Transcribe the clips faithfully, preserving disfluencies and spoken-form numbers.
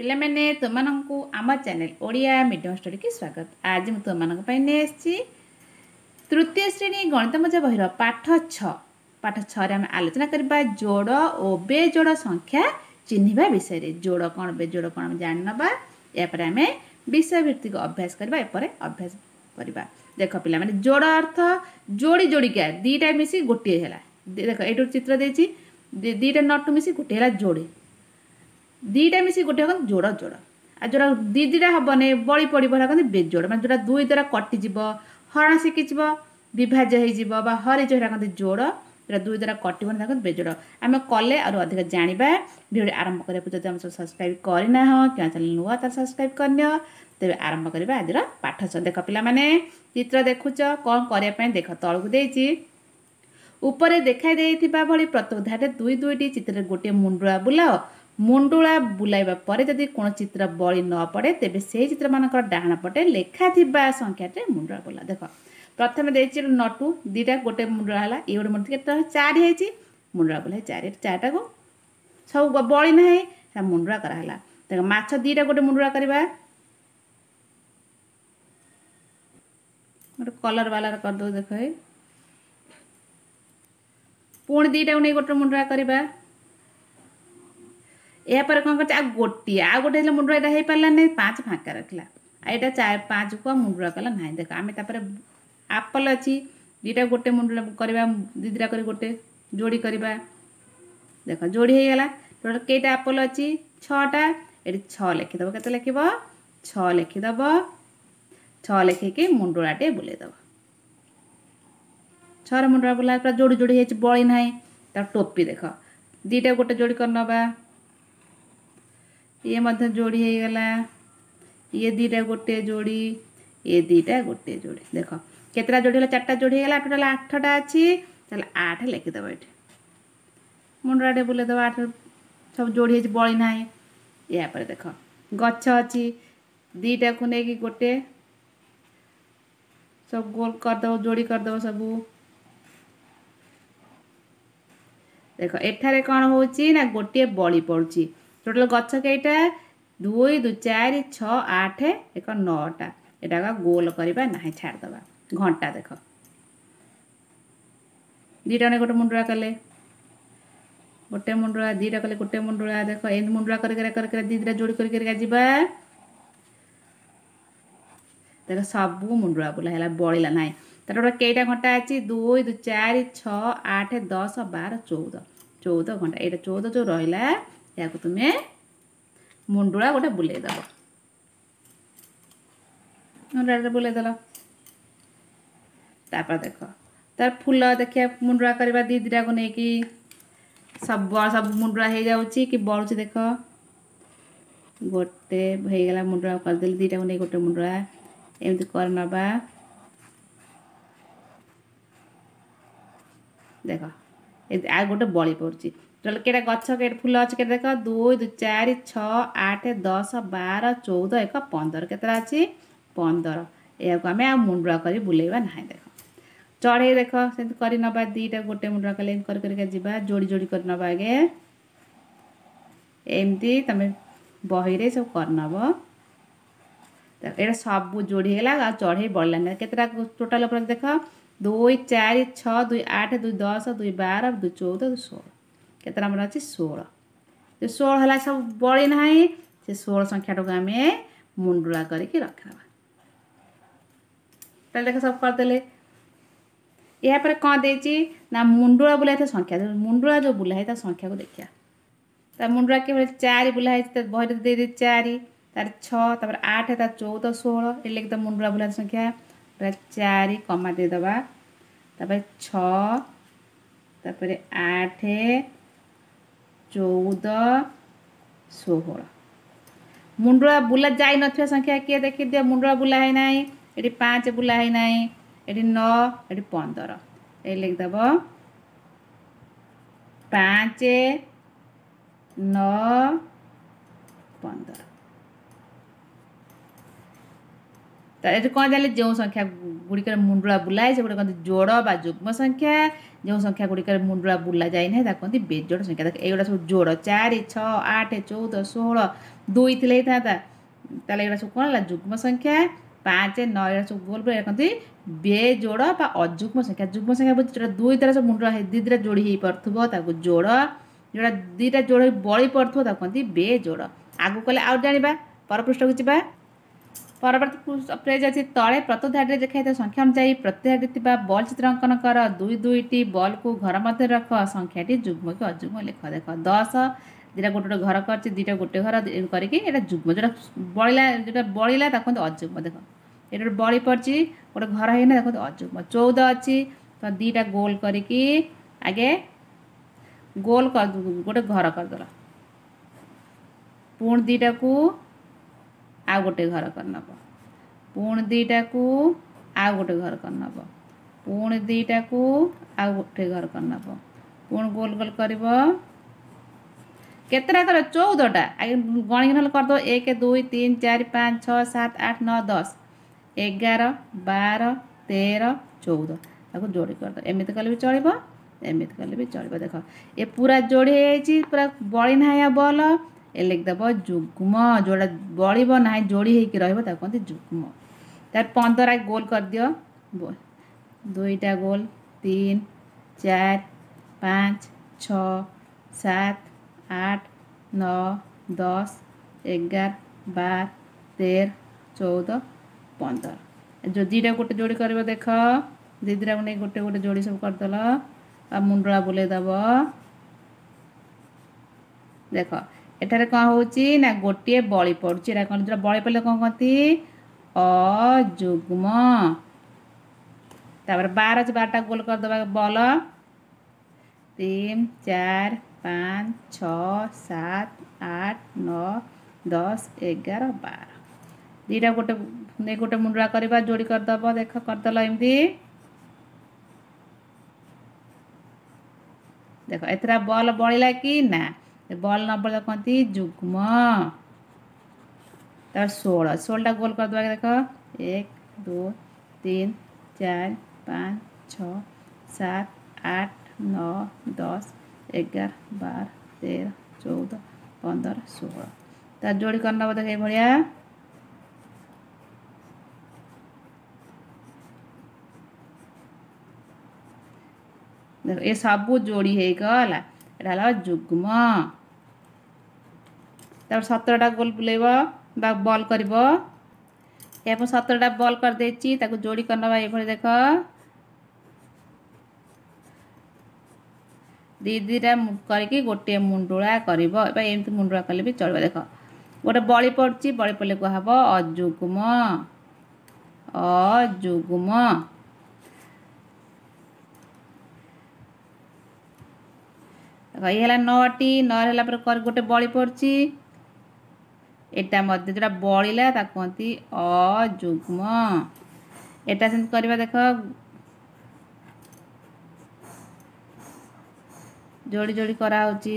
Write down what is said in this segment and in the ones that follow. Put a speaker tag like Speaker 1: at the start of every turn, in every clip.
Speaker 1: पिला मैंने तुमको आम चैनल ओडिया मीडियम स्टोरी की स्वागत। आज मुझे तुम नहीं तृतीय श्रेणी गणित मजा बहिर पाठ छ पाठ छे आम आलोचना करवा जोड़ और बेजोड़ संख्या चिन्हवा विषय। जोड़ कौन बेजोड़ कौन आम जानवा यापर आम विषय भित्तिक अभ्यास करवा एपर अभ्यास करवा। देख पिला माने जोड़ अर्थ जोड़ी जोड़िका दीटा मिसी गोटे है। देख ये चित्र देती दीटा नटू मिसी गोटे है जोड़ी दीटा मिसी गोटे कौन जोड़ जोड़ आ जोड़ा दी दीटा हेनी बड़ी पड़ा कहते बेजोड़ मैं जोड़ा दुई द्वारा कटिज हरण शिखिज विभाज्य हो हरिज कहते जोड़ जो दुई द्वारा कटन कहते बेजोड़ आम कले और अधिक जाना भिडियो आरंभ करने जब आम सब सब्सक्राइब करना क्या चैनल नुआ तो सब्सक्राइब करनी तेज आरंभ करवा आज पाठ छ। देख पिला माने चित्र देखुच कौन करने देख तलू देती ऊपर देखा देता भली प्रत्येक धारे दुई दुईटी चित्र गोटे मुंडुआ बुलाओ मुंडुआ बुलाइबा परे यदि कौन चित्र बड़ी न पड़े तेबे से चित्र मानक डाण पटे लेखा थिबा संख्याटे मुंडुआ बुला। देख प्रथम देछि नटू दीटा गोटे मुंडुआ है ये गोटे मुंड के चार है मुंडुआ बुला चार चारटा को सब बड़ी ना मुंडुआ कराला। देख माछ दीटा गोटे मुंडुआ करवा गोटे कलर वाला कर दो। देख पुणी दीटा नहीं गोटे मुंडुआ करवा यापर कौन कर गोटे आ गोटे मुंडुआ यहाँ हो पारा नहीं पाँच फाँका रखला यहाँ चार पाँच को मुंडुआ कला ना। देख आम आपल अच्छी दीटा गोटे मुंडुआ करवा दी दीटा कर गोटे जोड़ी करवा। देख जोड़ी हो गला टोटल कईटा आपल अच्छी छटा ये छ लिखिदेव के लिखब छ लिखिदेव छ लिखिकी मुंडुआटे बुलेदेव छर मुंडुआ बुला पूरा जोड़ी जोड़ी है बड़ी ना तर टोपी देख दीटा गोटे जोड़ी कर नवा ये मध्य जोड़ी हो गला ये दीटा गोटे जोड़ी ये दीटा गोटे जोड़ी। देख केतटा जोड़ी है चार्टा जोड़ी हो गला टोटाल आठटा अच्छी चल आठ लिखिदेव ये मुंडुआटे बुलेदेव आठ सब जोड़ी है बड़ी ना यापर देख गछ अच्छी दीटा को लेकिन गोटे सब गोल करदेव जोड़ी करदेव सबू। देख एठारे कौन हो गोटे बड़ी पड़ुची टोटाल गछ कईटा दुई दु चार छ आठ एक नौटा यहाँ गोल करवा ना छाड़देवा घंटा। देख दीटा ने गोटे मुंडुआ कले गोटे मुंडुआ दीटा कले गोटे मुंडुआ। देख ए मुंडुआ कर दीटा जोड़ी कर जीवा देख सबू मुंडुआ बुला है बड़ा ना तर कईटा घंटा अच्छी दुई दु चार छ आठ दस बार चौदह चौदह घंटा यहाँ चौदह जो रहा या तुम्हें मुंडुआ गोटे बुलेदेव मुंडुआ बुलेदेल तापर देख तार फूल देखिए मुंडुआ करवा दी दीटा को लेकिन सब सब मुंडुआ हो जाऊँगी कि बढ़ुची। देख गोटे होगला मुंडुआ करदे दीटा को नहीं गोटे मुंडुआ एमती कर नवा। देख आ गोटे बड़ी पड़ी टोटल केटा गछ के फूल अच्छे के देख दुई दु चार छ आठ दस बार चौदह एक पंदर केतटा अच्छी पंदर या आम आ मुंडुआ कर बुलेवा ना। देख चढ़े देख से कर नवा दीटा गोटे मुंडुआ कले कर जीवा जोड़ी जोड़ी कर नवा आगे एमती तुम बही सब कर नब। ये सब जोड़ी है चढ़े बढ़लानी केतटा टोटाल देख दुई चार छ दुई आठ दुई दस दुई बार दुई चौदह दुई षोल केतटा आम अच्छी षोल जो षोल है सब बड़ी ना से षोल संख्या टाक आम मुंडुआ करके रखा। देख सब करदे यापर कौन देती ना मुंडुआ बुलाई संख्या मुंडुआ जो बुला है संख्या को देखिए तार मुंडुआ के चार बुला है बही दे दे चार तार छर आठ तार चौदह षोल ये लिखिद मुंडुआ बुला संख्या चार कमा देदेवा छपर आठ चौदह षोल मुंडुआ बुला जाई न संख्या किए देखी दिया मुंडुआ बुला है ना ये पाँच बुला है ना ये नौ ये पंदर ये लिखिदेव पाँच नौ पंदर ये कौन जाने जो संख्या गुड़िक मुंडुला बुलाए से कहते जोड़ बा जुग्म संख्या जो संख्या गुड़िक मुंडुला बुला जाए ना कहते बेजोड़ संख्या। देख ये सब जोड़ चार छः आठ चौदह षोह दुई थी था ये सब कौन है जुग्म संख्या पाँच नौ ये सब गोल कहते बेजोड़ बा अजुग्म संख्या। जुग्म संख्या बुझे जो दुई तरह सब मुंडुला दी दुटा जोड़ी हो पार्थो जोड़ जोड़ा दुटा जोड़ बड़ी पड़ो कहते बेजोड़। आगू कले आउ जाना परपृष्ठ को जा परवर्ती पेज अच्छी तले प्रत्येक धाड़ी देखा संख्या अनुसार प्रत्येक धाड़ी बल चित्र अंकन कर दुई दुईटी बल को घर मध्य रख संख्याटी जुग्म कि अजुग्म लिख। देख दस दुटा गोटे गोटे घर कर दुटा गोटे घर करके जुग्म जो बड़ा जो बड़ा कहते अजुग्म। देख ये गोटे बड़ी पड़ी गोटे घर है देखते अजुग्म। चौदह अच्छी तो दुटा गोल करके आगे गोल कर गोटे घर करदेल पुणी दुटा को आ गोटे घर कर नब पुणी दुटा को आ गोटे घर कर नब पुणी दुटा को आ गोटे घर कर नब पुणी गोल गोल कर केतटा कर चौदहटा आगे गणिक ना करदे एक दुई तीन चार पाँच छः सात आठ नौ दस एगार बार तेरह चौदह ताको जोड़ी करदे एमती कले भी चलो एमती कले भी चलो। देख ये पूरा जोड़ी है पूरा बड़ी ना बल ये लिखदेव जुग्म जोड़ा बड़ ना जोड़ी होती कहते जुग्म। तार पंद्रह गोल कर दियो दुईटा गोल तीन चार पाँच छ सात आठ नौ दस एगार बार तेरह चौदह पंद्रह जो दुटा गोटे जोड़ी कर देख दीदीटा को नहीं गोटे गोटे जोड़ी सब करदेल आ मुंडला बुलेदेव। देख एठारे कौन होची ना गोटे बड़ी पड़ुची कौन जो बड़ी पड़े कौन कहती अजुग्म। तापर बार अच्छे बारटा गोल करदे बल तीन चार पाँच छः सात आठ नौ दस एगार बार दुटा गोटे नहीं गोटे मुंडला करवा जोड़ी करदब। देख करदेल एमती देख एथरा बल बढ़ला कि ना बल न बढ़ला कहती जुग्म। तार षोलह षोलटा गोल कर देवा देख एक दो तीन चार पाँच छः सात आठ नौ दस एगार बार तेरह चौदह पंद्रह षोलह तार जोड़ी करना देख भाया देख ये सब जोड़ी है गला एटा जुग्म। तापर सतरटा गोल बुलेब बल कर सतरटा बल कर देची ताको जोड़ी करना ये देख दी दुटा करके गोटे मुंडुला करमती मुंडुला कले भी चलो। देख गोटे बड़ी पड़ी बड़ी पड़े कहब अजुग्म अजुग्म। ये नौटी नौला गोटे बड़ी पड़ी एटा मध्य जो बड़ा कहती अजुग्म। एटा से करवा देख जोड़ी जोड़ी कराऊँगी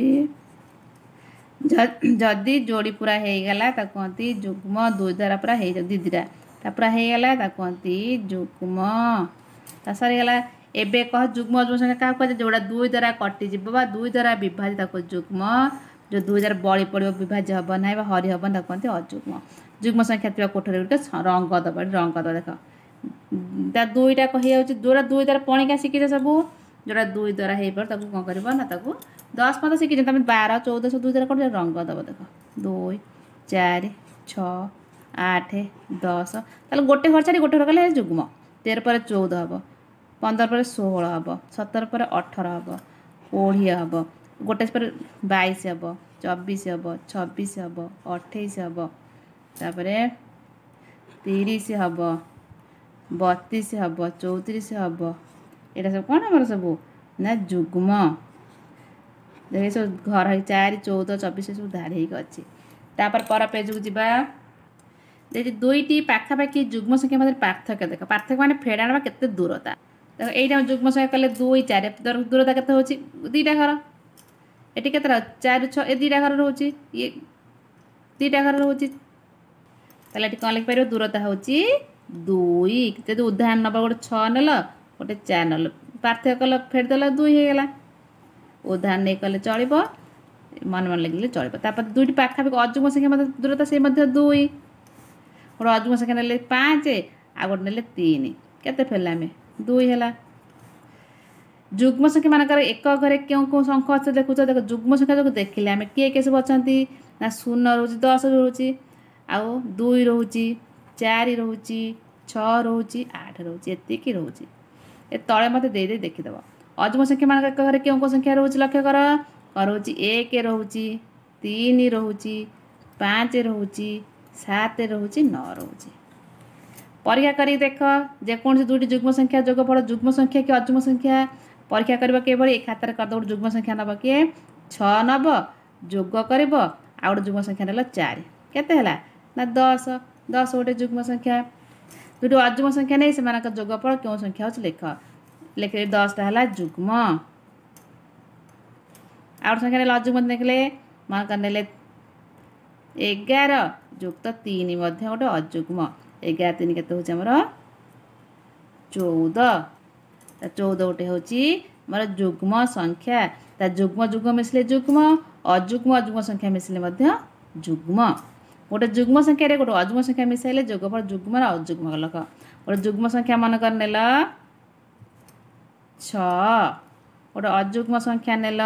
Speaker 1: जदि जोड़ी पूरा हो गला कहती जुग्म दुई द्वारा पूरा हो दीदीटा पूरा हो गला कहती जुग्म। सरीगला एबे कह जुग्म अजुग्म संख्या क्या कह जोड़ा दुई द्वारा कटिज दुई द्वारा विभाजित ताको जुग्म जो दुई द्वारा बड़ी पड़ो विभाज्य हम ना हरि हम ना कहते अजुग्म। जुग्म संख्या थी कोठरी गुटे रंग दब रंग दब देख दुईटा कही जोड़ा दुई द्वारा पणिका शिखिछ सब जोड़ा दुई द्वारा हो पार कौन कर ना दस पंद्रह शिखी तुम बारह चौदह सब दुई द्वारा कट रंग दब देख दुई चार छः आठ दस ताल गोटे घर छाड़ी गोटे घर कले जुग्म। तेरह पर चौदह हम पंद्रह पर षोह हम सतर पर अठर हम कोड़े हम गोटे पर बैश हम चौबीस हम छब्बीस हम अठाईस हम तापर तीस हम बतीस हम चौतीस हम यहाँ सब कौन आम सब ना जुग्म। देख सब घर है चार चौदह चौबीस सब धाड़ी अच्छी। तापर पर पेज को जा देखिए दुईटी पाखापाखि जुग्म संख्या मध्य पार्थक्य देख पार्थक्य माने फेड़ाण केते दूरता देख यहीटा जुग्म संख्या कले दुई चार दूरता केते होची दुईटा घर एटी केते चार छः ए दुईटा घर रोची ये दुईटा घर रोची ताले एटी कौन लिख पार दूरता होची दुई जब उदाहरण नब गोटे छः नेल गोटे चार नेल पार्थक्य कल फेरदेल दुई होगला उदाहरण नहीं कले चलो मन मन लगे चलो दुईट पाखापाखि अजुग्म संख्या दूरता से दुई गोटे अजुग्म संख्या ने पाँच आ गोटे ने तीन केते फेरले आम दुई है जुग्म संख्या मानकर एक घरे क्यों क्यों अंक अच्छे देखुच देख जुग्म संख्या जो देखिले आम किए किए सब अच्छा ना शून्य रोच दस रोचे आउ दुई रोचे चार रोचे छः रोचे आठ रोचे एतिक रोचे ए तले मत दे दे देखीदेव अजुग्म संख्या मान एक घरे क्यों क्यों संख्या रोचे लक्ष्य कर रोचे एक रोचे तीन रोचे पाँच रोचे सात रोचे नौ रोचे परीक्षा करी देख जेकोसी दुईटी जुग्म संख्या जोगफल जुग्म संख्या कि अजुग्म संख्या परीक्षा कर केवल एक खातार कर गोटे जुग्म संख्या नब किए छः नब जोग कर आ गोटे जुग्म संख्या नेल चार केते है ना दस दस गोटे जुग्म संख्या दुईटी अजुग्म संख्या नहीं से जोगफल क्यों संख्या हो लिख लिख दसटा है जुग्म आउट संख्या ने अजुग्म देखले मन कर ने एगार युक्त तीन गोटे अजुग्म एगार तीन के आमर चौदह चौदह गोटे हूँ मोर जुग्म संख्या ता जुग्म जुग्म मिसले जुग्म अजुग्म अजुग्म संख्या मिसले जुग्म गोटे जुग्म संख्या गोटे अजुग्म संख्या मिसाइले जोगफल जुग्म अजुग्म लख गोटे जुग्म संख्या मन कर नेल छ गोटे अजुग्म संख्या नेल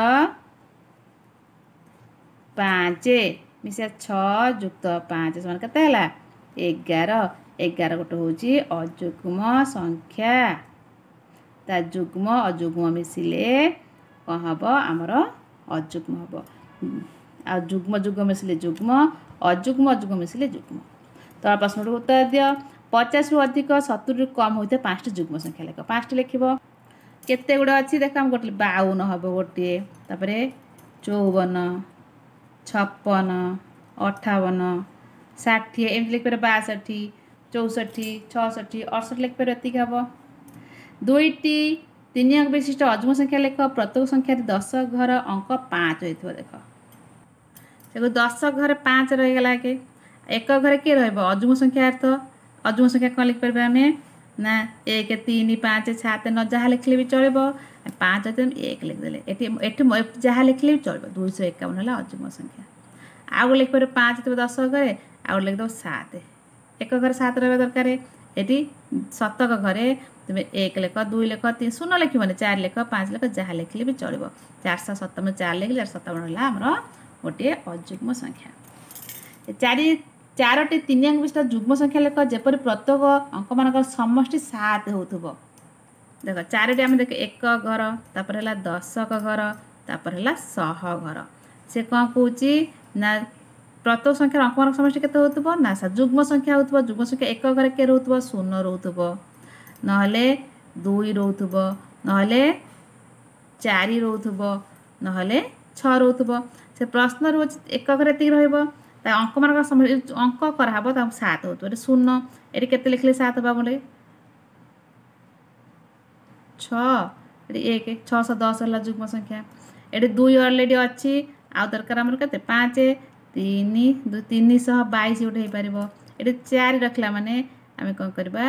Speaker 1: पाँच मिसा छ युक्त पाँच समान केते है एगार एगार गोटे हूँ अजुग्म संख्या ता जुग्म अजुग्म मिसिले कौन हम आमर अजुग्म हम आ जुग्म जुग्म मिसिले जुग्म अजुग्म अजुग्म मिसिले जुग्म तो प्रश्न उत्तर दियो पचास रु अधिक सत्तर कम होते पाँच जुग्म संख्या लिख पाँच लिख केते गुड़ा अच्छी देख आम गोटे बावन हम गोटे तापर चौवन छप्पन अठावन षाठी एमती लिखिपर बासठी चौसठी छठी अड़सठ लिखिपर एतिक हम दुईटी तीन अंक विशिष्ट अजुग्म संख्या लिख प्रत्येक संख्या दस घर अंक पाँच होता देख से दस घर पाँच रहीगला के एक घरे किए रजुग्म संख्या अर्थ अजुग्म संख्या कौन लिखिपर आम ना एक तीन पाँच सात नौ जहाँ लिखले भी चलो पाँच एक लिखदे ये जहाँ लिखले भी चलो दुईश एकावन है अजुग्म संख्या आउ लिखिपर पाँच थे दस घरे आउ लिखिदेव सात एक घर सात रहा दरकार ये शतक घरे तुम एक लेख दुई लेख तीन शून्य लिखने चार लेख पाँच लेख जहाँ लिखले भी चलो चार सौ सत्तावन चार लिखले चार सत्तावन है आमर गोटे अजुग्म संख्या चार चारोटी तीन अंक विशिष्ट जुग्म संख्या लेख जेपरी प्रत्येक अंक मान समष्टि सात हो देख चारोटी आम देख एक घर तापर है दशक घर तापर है शह घर से कौन कौची ना प्रत्येक संख्यार अंक मान समष्टि केते होतबो ना जुग्म संख्या होतबो जुग्म संख्या एक घरे के रहउतबो शून्य रहउतबो नहले दुई रहउतबो नहले चार रहउतबो नहले छह रहउतबो से प्रश्न रोज एक घरे एतिक रहइबो ता अंक मान अंक कराहबो ता सात होतबो शून्य एटी केते लिखले सात होबा बोले छह एक छह सौ दस है जुग्म संख्या ये दुई अलरेडी अच्छी आउ दरकार आमर के पाँच तीन दु तीन शह बैश गोटे हो पार ये चार रखला माने आम कौन करवा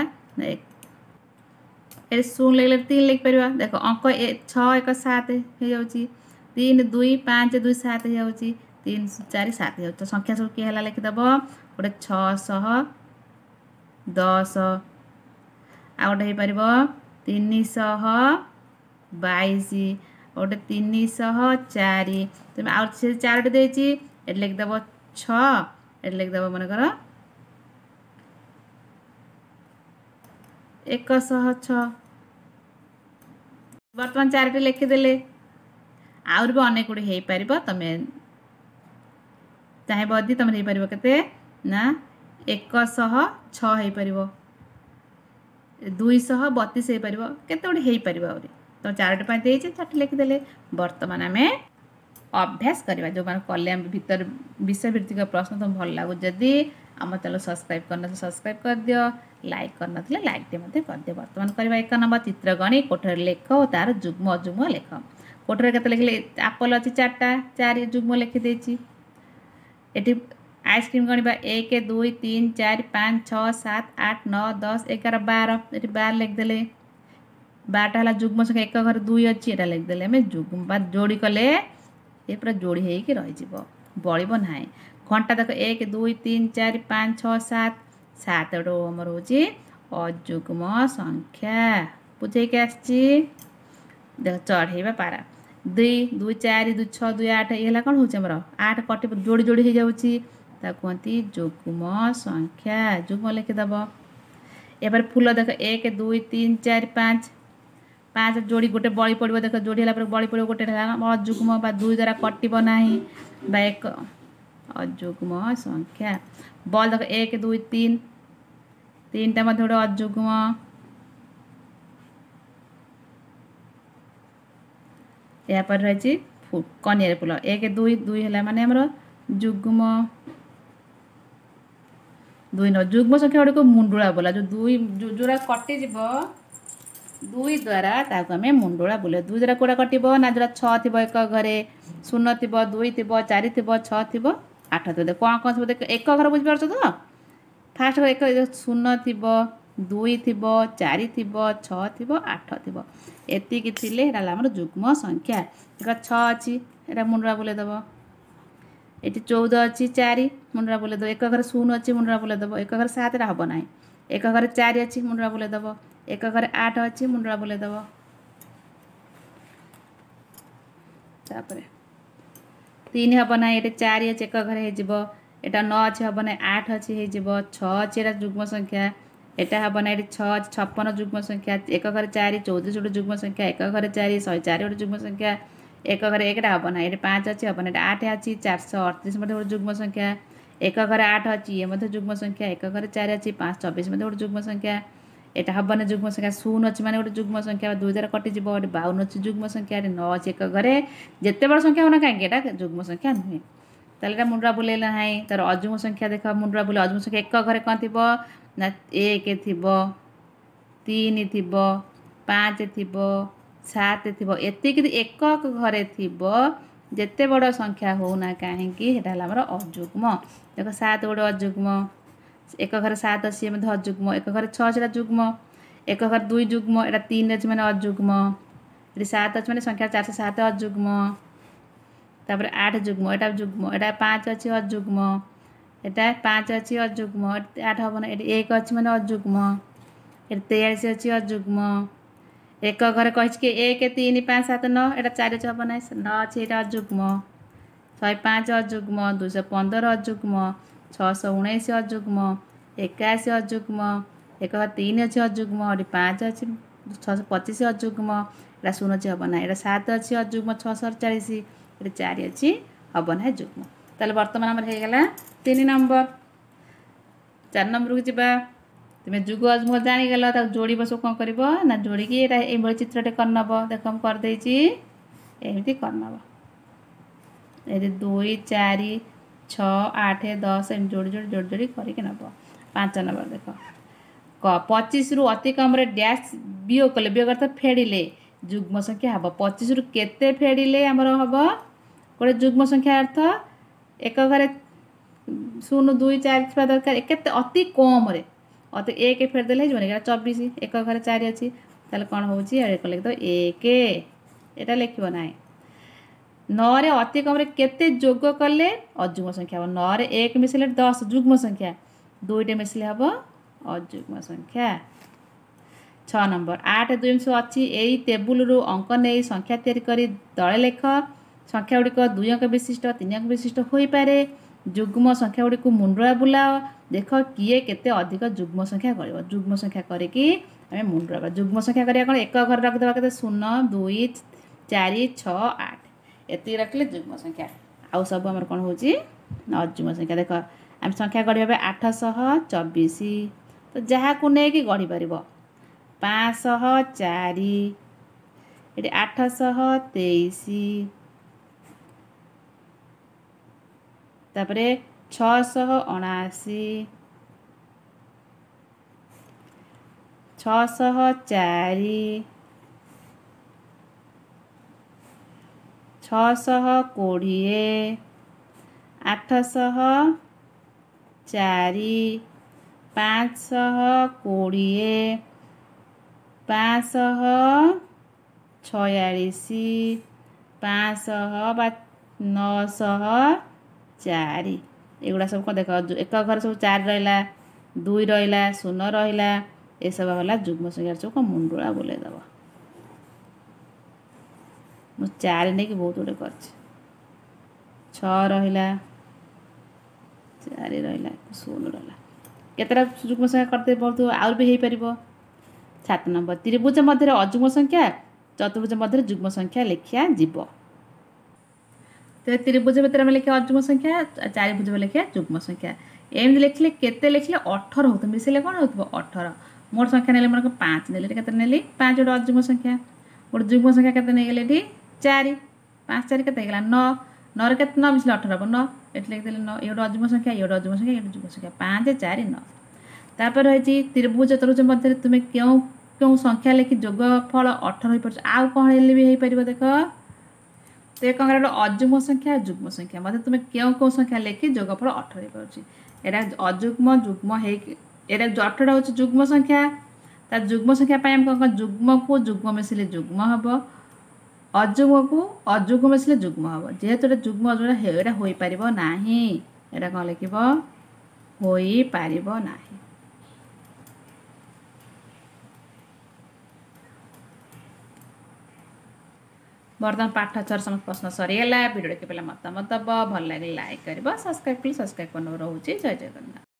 Speaker 1: ये शून्य लगे तीन लिख पार देख अंक छः एक सात हो जाऊँगी तीन दुई पाँच दुई सात हो जाऊँगी तीन चार सात हो तो संख्या सब किए है लिखिदेव गोटे छः दस आ गोटे हो पार तीन शह बैश गोटे तीन शह चार तुम आउ से चारोटी देती ये लिखिदेव छः लिखिदेव मनकर एक शह छ बर्तमान चारोटी लिखिदेले आउर भी अनेक गुड़ी हो पार तुम चाहब यदि तुम हो पार के ना एक शह छः पार दुई शह बतीस हो पार केते गुड़ी हो पार आहुरी तो चारोटी पाँच देती चारोटी लिखिदेले बर्तमान आम अभ्यास करवा जो मैंने कले भीतर विषय भित्तिक प्रश्न तुम भल लगू जदि आम चैनल सब्सक्राइब करना सब्सक्राइब कर दियो लाइक करना लाइक टे कर दियो बर्तमान करवा एक नंबर चित्र गणी कोठर लेख और तार जुग्म अजुग्म लेख कोठर के लिखले आप्पल अच्छी चार्टा चार जुग्म लिखिदे ये आइसक्रीम गणिबा एक दुई तीन चार पाँच छः सात आठ नौ दस एगार बार ये बार लिखिदेले बारटा है जुग्म संख्या एक घर दुई अच्छी यहाँ लिखिदेले आम जुग्म बा जोड़ी कले ये पूरा जोड़ी होगी रही बड़ब ना घंटा देख एक दुई तीन चार पाँच छः सात सात गोटे आमर हूँ अजुग्म संख्या बुझेक आसी देख चढ़ेबा पारा दुई दुई चार दुई छः दुई आठ ये कौन होमर आठ कट जोड़ी जोड़ी हो जाऊँगी कहती जुग्म संख्या जुग्म लिखिदेव एबार फूल देख एक दुई तीन चार पाँच पाँच जोड़ी गोटे बड़ी पड़ो देख जोड़ी है बड़ी पड़ो गोटे अजुग्म बा दुई द्वारा कटब ना बा एक अजुग्म संख्या बल देख एक दुई तीन तीन टा गोटे अजुग्म या पर रही कनियार फूल एक दुई दुई है माने हमर जुग्म दुई न जुग्म संख्या गुड़ी को मुंडुला बोला जो दुई जोरा कटिज दुई द्वारा ताको आम मुंडुला बोले दुई द्वारा कौटा कटब ना जो छः थी एक घरे शून्य थी दुई थी चार थी छः थी आठ थी कौन कौन सब देख एक घर बुझीपार तो फास्ट एक शून्य थी दुई थी चार थी छः थी आठ थी एतिकी थिले आमर जुग्म संख्या देख छः अच्छी यहाँ मुंडुला बोलेदेव ये चौदह अच्छी चार मुंडुला बोलेदेव एक घर शून्य अच्छी मुंडुला बोलेदेव एक घर सात हम ना एक घर चार अच्छी मुंडुला बोलेदेव एक घर आठ अच्छी मुंडुला बोलेदेव तापर तीन हम ना ये चार अच्छे एक घर हो नौ अच्छे हम ना आठ अच्छी हो छः अच्छी यहाँ जुग्म संख्या यहाँ हम ना ये छः छप्पन जुग्म संख्या एक घर चार चौदह गोटे जुग्म संख्या एक घर चार शहे चार गोटे जुग्म संख्या एक घर एक हम ना ये पाँच अच्छी हम ना आठ अच्छी चार सौ अड़तीस गोटे जुग्म संख्या एक घर आठ अच्छी ये जुग्म संख्या एक घर चार अच्छी पाँच चौबीस गोटे जुग्म संख्या यहाँ हम ना जुग्म संख्या शून्य अच्छी माने गोटे जुग्म संख्या दुई द्वारा कटिज गोटे बावन अच्छी जुग्म संख्या नौ अच्छी एक घरे जिते बड़ संख्या होना कहीं यहाँ जुग्म संख्या नुहे ताले मुंडुला बुलेला ना तार अजुग्म संख्या देख मुंडुला बुले अजुग्म संख्या एक घरे कौन थी ना एक थी तीन थी पाँच थी सात थी एतिक एक घरे थी जिते बड़ संख्या होना कहीं आमर अजुग्म देख सात गोटे अजुग्म एक घर सात अच्छी अजुग्म एक घर छः अच्छी जुग्म एक घर दुई जुग्म यहाँ तीन अच्छी मैंने अजुग्म ये सात अच्छी मैंने संख्या चार सौ सात अजुग्म तापर आठ जुग्म यहाँ जुग्म यहाँ पाँच अच्छी अजुग्म यहाँ पाँच अच्छी अजुग्म आठ हम ना ये एक अच्छी मैंने अजुग्म ये तेईस अच्छी अजुग्म एक घर कही एक तीन पाँच सात नौ यहाँ चार अच्छी हम ना नौ अच्छी यहाँ अजुग्म शहे पाँच अजुग्म दुईश पंदर अजुग्म छःश उन्नीस अजुग्म एकाशी अजुग्म एक घर तीन अच्छी अजुग्म ये पाँच अच्छी छःश पचीस अजुग्म यहाँ शून्य अच्छी हम ना यहाँ सात अच्छी अजुग्म छःश अड़चाश ये चार अच्छी हम ना जुग्म ताले बर्तमान आमर होगला तीन नंबर चार नंबर को जीवा तुम्हें जुग अजुग्म जानीगल जोड़ सब कौन कर ना जोड़ी ये चित्रटे करनब देख हम करदे एमती करनब ये दुई चार छः आठ दस एम जोड़ी जोड़ी जोड़ी जोड़ी करके नब पाँच नंबर देख क पचीस रु अति कम डैश वियोग कले वियोग अर्थ फेड़िले जुग्म संख्या हम पचीस रु केते फेड़िले आमर हम गोटे जुग्म संख्या अर्थ एक घर शून्य दुई चार छुआ दरकार के अति कम अति एक फेरदेले हो चौबीस एक घर चार अच्छी ताले कौन हो लिख दो एक यहाँ लिख ना नौ रे अति कम केते जोग कले अजुग्म संख्या हम नौ रे एक मिसले दस जुग्म संख्या दुईटे मिसले हम अजुग्म संख्या छः नंबर आठ दुई अच्छी यही टेबुल रु अंक नहीं संख्या तैयारी करी दले लेख संख्या गुड़िक दुई अंक विशिष्ट तीन अंक विशिष्ट हो पारे जुग्म संख्या गुड़िक मुंडुला बुलाओ देख किए केते अधिक जुग्म संख्या कर जुग्म संख्या करके आम मुंडुला जुग्म संख्या करा कौन एक घर रखिदेवा के शून्य दुई चार छः आठ एति रखिले जुग्म संख्या आउ सब आम कौन हो अजुग्म संख्या देख आम संख्या गढ़ा आठश चौबीस तो जहाँ को लेकिन गढ़ी पार पाँच चार ये आठश तेईस तापरे छःश अणाशी छःश चार छःश कोड़े आठश ଚାରି ପାଞ୍ଚଶହ କୋଡ଼ିଏ ପାଞ୍ଚଶହ ଛୟାଳିଶ ପାଞ୍ଚଶହ ବା ନଅଶହ ଚାରି। ଏଗୁଡ଼ା ସବୁ କ'ଣ ଦେଖ ଏକ ଘରେ ସବୁ ଚାରି ରହିଲା, ଦୁଇ ରହିଲା, ଶୂନ ରହିଲା, ଏସବୁ ହେଲା ଯୁଗ୍ମ ସଂଖ୍ୟା ସବୁ କ'ଣ ମୁଣ୍ଡୁଳା ବୁଲେଇ ଦେବ। ମୁଁ ଚାରି ନେଇକି ବହୁତ ଗୁଡ଼ିଏ କରିଛି। ଛଅ ରହିଲା, ଚାରି ରହିଲା, ଶୂନ ରହିଲା, କେତେଟା ଯୁଗ୍ମ ସଂଖ୍ୟା କରିଦେଇ ବହୁତ ଆହୁରି ବି ହେଇପାରିବ। ସାତ ନମ୍ବର ତ୍ରିଭୁଜ ମଧ୍ୟରେ ଅଯୁଗ୍ମ ସଂଖ୍ୟା, ଚତୁର୍ଭୁଜ ମଧ୍ୟରେ ଯୁଗ୍ମ ସଂଖ୍ୟା ଲେଖିଆ ଯିବ। ତେବେ ତ୍ରିଭୁଜ ଭିତରେ ଆମେ ଲେଖିବା ଅଯୁଗ୍ମ ସଂଖ୍ୟା, ଚାରିଭୁଜ ଲେଖିବା ଯୁଗ୍ମ ସଂଖ୍ୟା। ଏମିତି ଲେଖିଲେ କେତେ ଲେଖିଲେ ଅଠର ହେଉଥିବ, ମିଶିଲେ କ'ଣ ହେଉଥିବ ଅଠର। ମୋଟ ସଂଖ୍ୟା ନେଲେ ମୋର ପାଞ୍ଚ ନେଲେ, ଏଠି କେତେ ନେଲି ପାଞ୍ଚ, ଗୋଟେ ଅଯୁଗ୍ମ ସଂଖ୍ୟା। ଗୋଟେ ଯୁଗ୍ମ ସଂଖ୍ୟା କେତେ ନେଇଗଲେ ଏଠି ଚାରି, ପାଞ୍ଚ ଚାରି କେତେ ହେଇଗଲା ନଅ, ନଅରେ କେତେ ନଅ ମିଶିଲେ ଅଠର ହେବ ନଅ, ଏଠି ଲେଖିଦେଲେ ନଅ। ଇଏ ଗୋଟେ ଅଯୁଗ୍ମ ସଂଖ୍ୟା, ଇଏ ଗୋଟେ ଅଯୁଗ୍ମ ସଂଖ୍ୟା, ଇଏ ଗୋଟେ ଯୁଗ୍ମ ସଂଖ୍ୟା, ପାଞ୍ଚ ଚାରି ନଅ। ତାପରେ ରହିଛି ତ୍ରିଭୁଜ ଚତୁର୍ଭୁଜ ମଧ୍ୟରେ ତୁମେ କେଉଁ କେଉଁ ସଂଖ୍ୟା ଲେଖି ଯୋଗଫଳ ଅଠର ହୋଇପାରୁଛି। ଆଉ କ'ଣ ହେଲେ ବି ହେଇପାରିବ ଦେଖ, ତ କ'ଣ ଗୋଟେ ଅଯୁଗ୍ମ ସଂଖ୍ୟା, ଯୁଗ୍ମ ସଂଖ୍ୟା ମଧ୍ୟରେ ତୁମେ କେଉଁ କେଉଁ ସଂଖ୍ୟା ଲେଖି ଯୋଗଫଳ ଅଠର ହୋଇପାରୁଛି। ଏଇଟା ଅଯୁଗ୍ମ ଯୁଗ୍ମ ହେଇକି, ଏଇଟା ଅଠରଟା ହେଉଛି ଯୁଗ୍ମ ସଂଖ୍ୟା। ତା ଯୁଗ୍ମ ସଂଖ୍ୟା ପାଇଁ ଆମେ କ'ଣ କ'ଣ ଯୁଗ୍ମକୁ ଯୁଗ୍ମ ମିଶିଲେ ଯୁଗ୍ମ ହେବ, ଅଯୁଗ୍ମକୁ ଅଯୁଗ୍ମ ମିଶିଲେ ଯୁଗ୍ମ ହେବ। ଯେହେତୁ ଏଇଟା ଯୁଗ୍ମ ଅଯୁଗ୍ମ ଏଇଟା ହୋଇପାରିବ ନାହିଁ, ଏଇଟା କ'ଣ ଲେଖିବ ହୋଇପାରିବ ନାହିଁ। ବର୍ତ୍ତମାନ ପାଠ ଛଅର ସମସ୍ତ ପ୍ରଶ୍ନ ସରିଗଲା। ଭିଡ଼ିଓ ଦେଖି ପିଲା ମତାମତ ଦେବ, ଭଲ ଲାଗିଲେ ଲାଇକ୍ କରିବ, ସବସ୍କ୍ରାଇବ୍ କଲେ ସବସ୍କ୍ରାଇବ୍ କରିନେବ। ରହୁଛି, ଜୟ ଜଗନ୍ନାଥ।